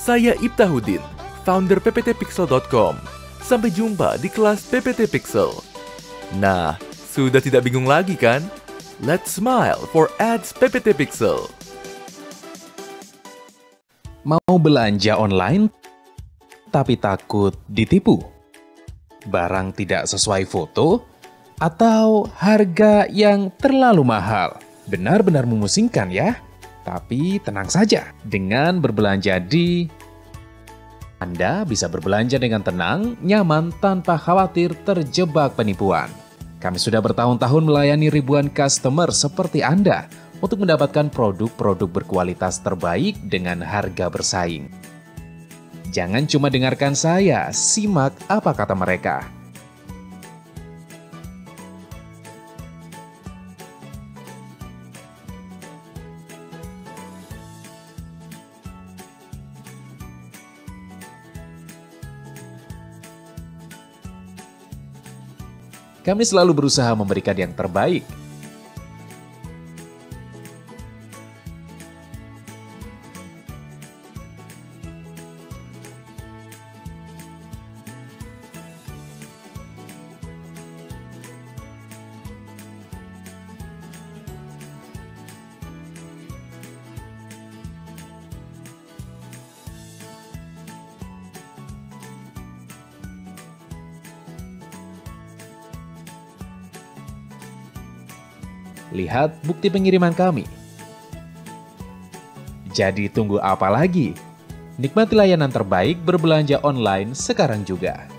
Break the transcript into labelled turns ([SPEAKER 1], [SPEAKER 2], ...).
[SPEAKER 1] Saya Iftahudin, founder pptpixel.com. Sampai jumpa di kelas PPT Pixel. Nah, sudah tidak bingung lagi kan? Let's smile for ads PPT Pixel.
[SPEAKER 2] Mau belanja online, tapi takut ditipu? Barang tidak sesuai foto? Atau harga yang terlalu mahal? Benar-benar memusingkan ya? Tapi tenang saja, dengan berbelanja di Anda bisa berbelanja dengan tenang, nyaman, tanpa khawatir terjebak penipuan. Kami sudah bertahun-tahun melayani ribuan customer seperti Anda untuk mendapatkan produk-produk berkualitas terbaik dengan harga bersaing. Jangan cuma dengarkan saya, simak apa kata mereka. Kami selalu berusaha memberikan yang terbaik. Lihat bukti pengiriman kami. Jadi tunggu apa lagi? Nikmati layanan terbaik berbelanja online sekarang juga.